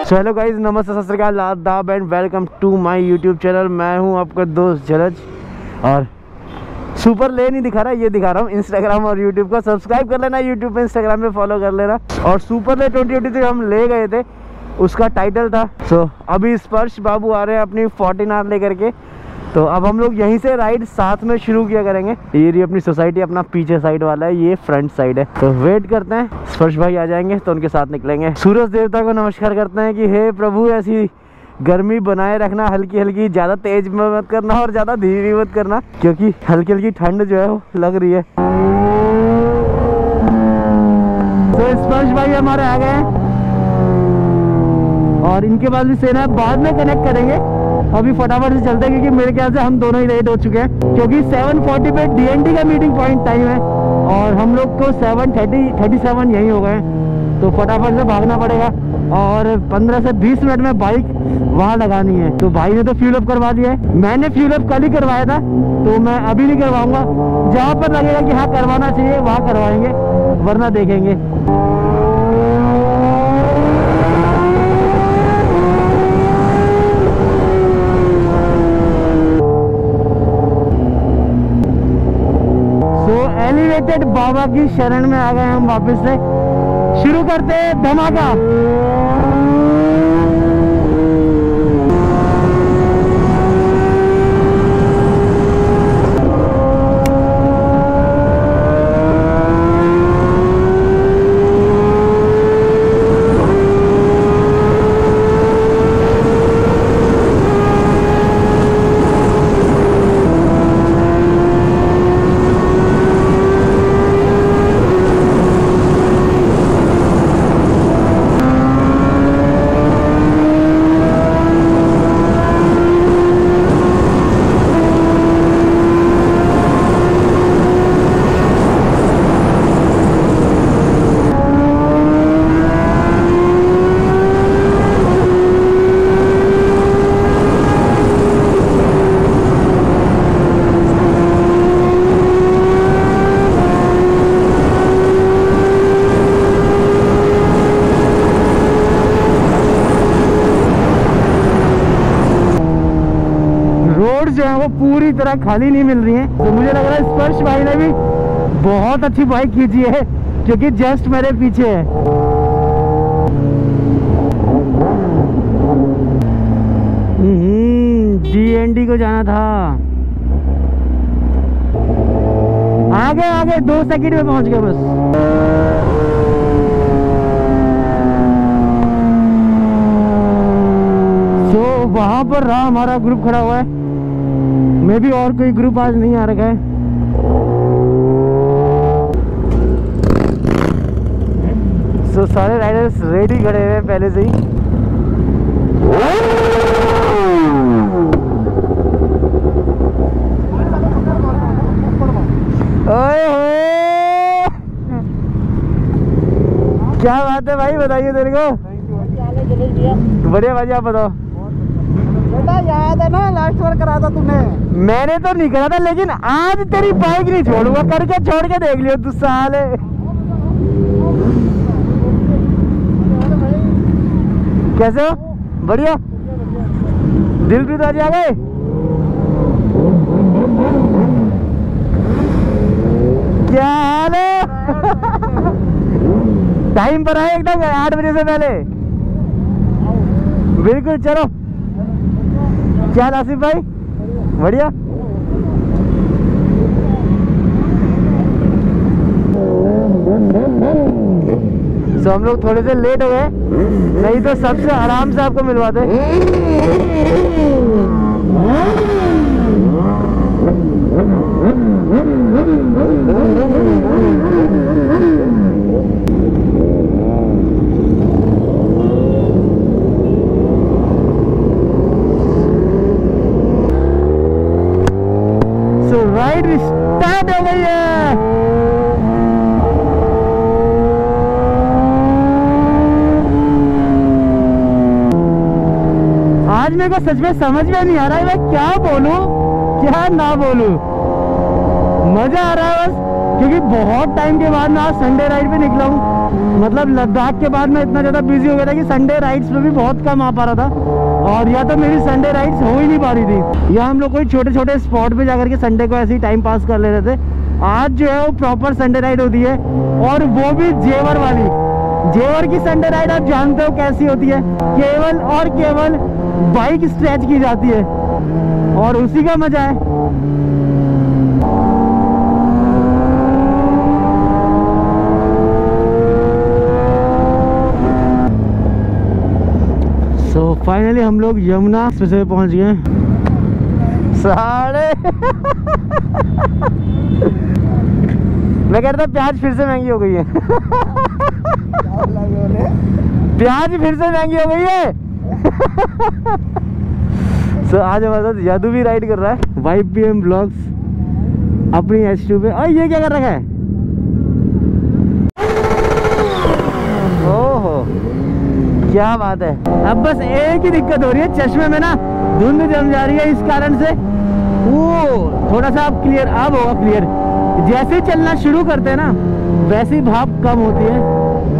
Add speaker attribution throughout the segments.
Speaker 1: Hello guys, नमस्ते, सत श्री अकाल, आदाब and welcome to my YouTube channel. मैं हूं आपका दोस्त जलज और सुपर ले नहीं दिखा रहा, ये दिखा रहा हूँ इंस्टाग्राम और यूट्यूब का। सब्सक्राइब कर लेना, यूट्यूब पे, इंस्टाग्राम पे फॉलो कर लेना। और सुपर ले 2023 हम ले गए थे, उसका टाइटल था। सो अभी स्पर्श बाबू आ रहे हैं अपनी 14R लेकर के, तो अब हम लोग यहीं से राइड साथ में शुरू किया करेंगे। ये रही अपनी सोसाइटी, अपना पीछे साइड वाला है, ये फ्रंट साइड है। तो वेट करते हैं, स्पर्श भाई आ जाएंगे तो उनके साथ निकलेंगे। सूरज देवता को नमस्कार करते हैं कि हे प्रभु, ऐसी गर्मी बनाए रखना, हल्की हल्की, ज्यादा तेज मत करना और ज्यादा धीरे मत करना, क्योंकि हल्की हल्की ठंड जो है वो लग रही है। तो स्पर्श भाई हमारे आ गए हैं और इनके बाद भी सेना बाद में कनेक्ट करेंगे। अभी फटाफट से चलते हैं क्योंकि मेरे ख्याल से हम दोनों ही लेट हो चुके हैं, क्योंकि 7:40 पे DND का मीटिंग पॉइंट टाइम है और हम लोग को 7:37 यही हो गए। तो फटाफट से भागना पड़ेगा और 15 से 20 मिनट में बाइक वहाँ लगानी है। तो भाई ने तो फ्यूल अप करवा दिया है, मैंने फ्यूल अप कल ही करवाया था, तो मैं अभी नहीं करवाऊंगा। जहाँ पर लगेगा कि हाँ करवाना चाहिए वहाँ करवाएंगे, वरना देखेंगे। एलिवेटेड बाबा की शरण में आ गए हम वापस से। शुरू करते हैं धमाका। जो है वो पूरी तरह खाली नहीं मिल रही है। तो मुझे लग रहा है स्पर्श भाई ने भी बहुत अच्छी बाइक खींची है, क्योंकि जस्ट मेरे पीछे है। DND को जाना था, आगे आगे 2 सेकंड में पहुंच गए बस। तो वहां पर रहा हमारा ग्रुप खड़ा हुआ है, मे भी और कोई ग्रुप आज नहीं आ रखा है। सो सारे राइडर्स रेडी खड़े हुए पहले से ही। ओए हो, क्या बात है भाई, बताइए तेरे को। बढ़िया भाई, आप बताओ।
Speaker 2: याद है ना लास्ट बार करा था तुमने?
Speaker 1: मैंने तो नहीं करा था, लेकिन आज तेरी बाइक नहीं छोड़ूंगा, करके छोड़ के देख लियो तू साले। कैसे हो? बढ़िया। दिलप्रीत आज आ गए। क्या हाल है? टाइम पर आए एकदम 8 बजे से पहले। बिल्कुल, चलो। क्या आसिफ भाई, बढ़िया। तो हम लोग थोड़े से लेट हो गए, नहीं तो सबसे आराम से आपको मिलवाते। राइड स्टार्ट हो गई है। आज मेरे को सच में समझ में नहीं आ रहा है मैं क्या बोलूं क्या ना बोलूं। मजा आ रहा है बस, क्योंकि बहुत टाइम के बाद मैं आज संडे राइड पे निकला हूँ। मतलब लद्दाख के बाद मैं इतना ज़्यादा बिजी हो गया था कि संडे राइड्स में भी बहुत कम आ पा रहा था, और या तो मेरी संडे राइड्स हो ही नहीं पा रही थी, या हम लोग कोई छोटे छोटे स्पॉट पे जाकर के संडे को ऐसे ही टाइम पास कर ले रहे थे। आज जो है वो प्रॉपर संडे राइड होती है, और वो भी जेवर वाली। जेवर की संडे राइड आप जानते हो कैसी होती है, केवल और केवल बाइक स्ट्रेच की जाती है और उसी का मजा है। तो फाइनली हम लोग यमुना से पहुंच गए। साढ़े मैं कह रहा था प्याज फिर से महंगी हो गई है। प्याज फिर से महंगी हो गई है। तो आज हमारे साथ यादू भी राइड कर रहा है, YPM ब्लॉग्स अपनी H2 पे। और ये क्या कर रखा है? ओहो क्या बात है। अब बस एक ही दिक्कत हो रही है, चश्मे में ना धुंध जम जा रही है, इस कारण से वो थोड़ा सा अब क्लियर, अब होगा क्लियर। जैसे ही चलना शुरू करते हैं ना वैसे ही भाप कम होती है।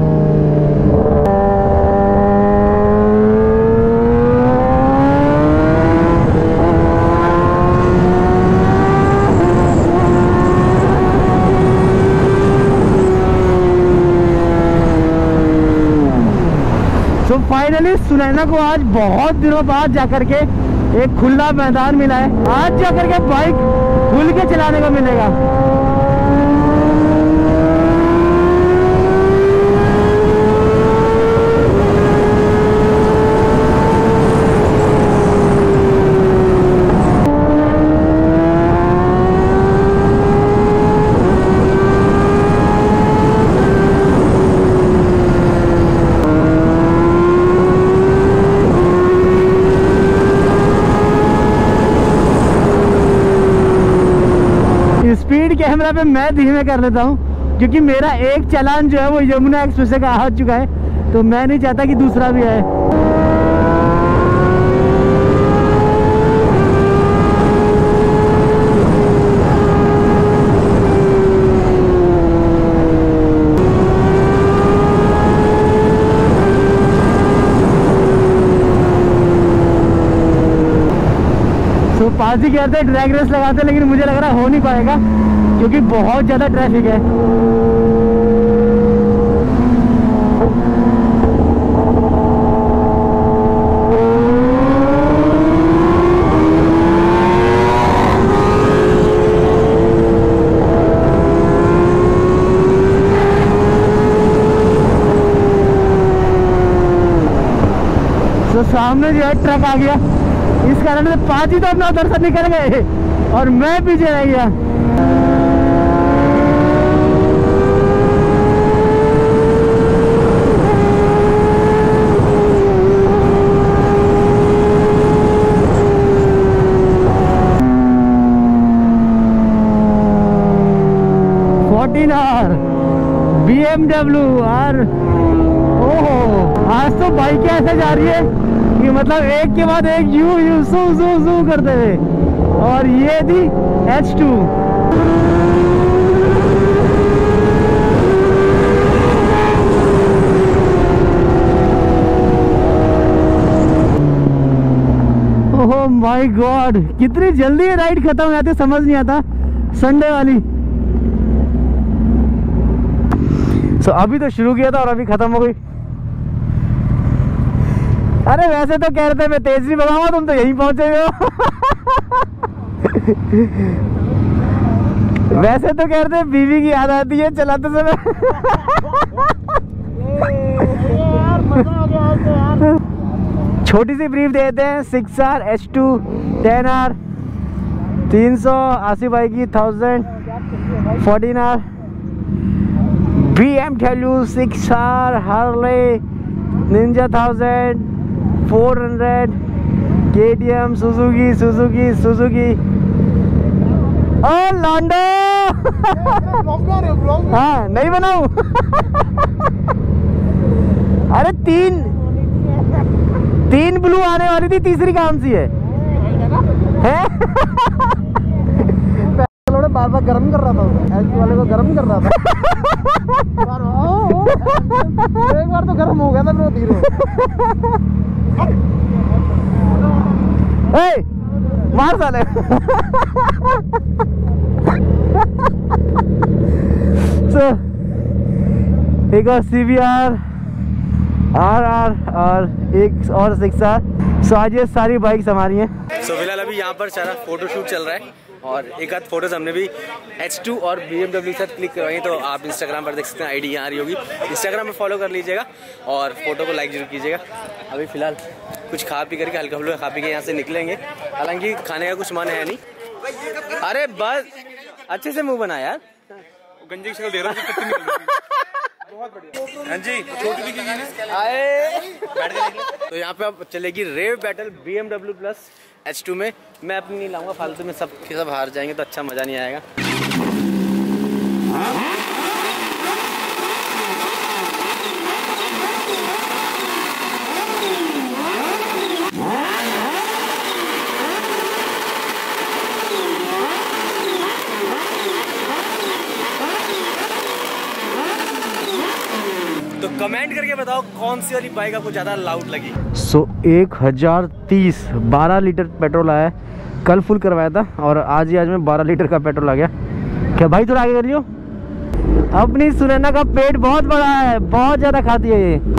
Speaker 1: तो फाइनली सुनैना को आज बहुत दिनों बाद जाकर के एक खुला मैदान मिला है। आज जाकर के बाइक खुल के चलाने को मिलेगा। स्पीड कैमरा पे मैं धीमे कर लेता हूँ, क्योंकि मेरा एक चालान जो है वो यमुना एक्सप्रेस का आ चुका है, तो मैं नहीं चाहता कि दूसरा भी आए। तो पाजी कहते हैं ड्रैग रेस लगाते, लेकिन मुझे लग रहा है हो नहीं पाएगा क्योंकि बहुत ज़्यादा ट्रैफिक है। तो सामने जो है ट्रक आ गया, इस कारण से पाजी तो अपना उधर से निकल गए और मैं पीछे रह गया। BMW और ओहो, आज तो बाइकें ऐसे जा रही है कि मतलब एक के बाद एक यू यू सू सू सू करते हुए, और ये थी H2। ओह माय गॉड, कितनी जल्दी ये राइड खत्म हो जाती है, समझ नहीं आता संडे वाली। तो अभी तो शुरू किया था और अभी खत्म हो गई। अरे वैसे तो कह रहे थे मैं तेज नहीं भगाऊंगा, तुम तो यहीं पहुंचे हुए हो। वैसे तो कह रहे थे बीवी की याद आती है चलाते समय। छोटी सी ब्रीफ देते हैं। 6R H2 10R 380 बाइक की 1000 14R BMW 6R Harley Ninja 1000 400 KTM Suzuki और लॉन्डो। हाँ नहीं बनाऊं। अरे तीन ब्लू आने वाली थी, तीसरी कौन सी है?
Speaker 2: बार बार गर्म कर रहा था, एचटी वाले को गर्म कर रहा था। एक बार तो गर्म हो गया था ब्रो धीरे।
Speaker 1: मार साले। तो एक और CBR RR और एक और 6R। सो आज ये सारी बाइक्स हमारी हैं। सो फिलहाल अभी यहाँ पर सारा फोटो शूट चल रहा है और एक आध फोटोज हमने भी H2 और BMW के साथ क्लिक करवाई, तो आप इंस्टाग्राम पर देख सकते हैं, आईडी यहाँ आ रही होगी, इंस्टाग्राम में फॉलो कर लीजिएगा और फोटो को लाइक जरूर कीजिएगा। अभी फिलहाल कुछ खा पी करके हल्का फुल्का खा पी के यहाँ से निकलेंगे, हालांकि खाने का कुछ मन है नहीं। अरे बस अच्छे से मुंह बना यार,
Speaker 3: गंजे की शक्ल दे रहा है। बहुत बढ़िया। हाँ जी, छोटी दिखेगी
Speaker 1: आए। तो यहाँ पे अब चलेगी रेव बैटल BMW प्लस H2 में। मैं अपनी नहीं लाऊंगा फालतू में, सब हार जाएंगे तो अच्छा मजा नहीं आएगा। तो कमेंट करके बताओ कौन सी वाली बाइक आपको ज्यादा लाउड लगी। 1030 12 लीटर पेट्रोल आया है, कल फुल करवाया था और आज में 12 लीटर का पेट्रोल आ गया। क्या भाई थोड़ा आगे करियो। अपनी सुनैना का पेट बहुत बड़ा है, बहुत ज्यादा खाती है ये।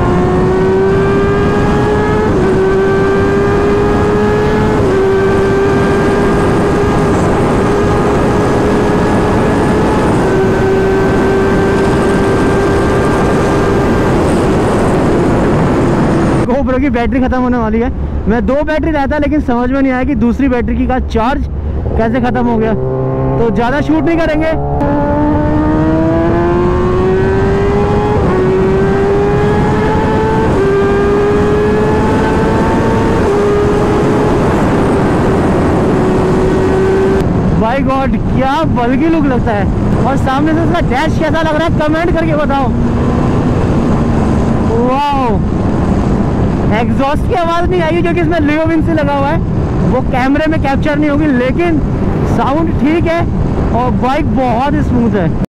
Speaker 1: GoPro की बैटरी खत्म होने वाली है। मैं 2 बैटरी रहता, लेकिन समझ में नहीं आया कि दूसरी बैटरी की का चार्ज कैसे खत्म हो गया, तो ज्यादा शूट नहीं करेंगे। बाय गॉड क्या बल्कि लुक लगता है, और सामने से उसका डैश कैसा लग रहा है कमेंट करके बताओ। वाओ, एग्जॉस्ट की आवाज नहीं आएगी क्योंकि इसमें लियो विंग से लगा हुआ है, वो कैमरे में कैप्चर नहीं होगी, लेकिन साउंड ठीक है और बाइक बहुत स्मूथ है।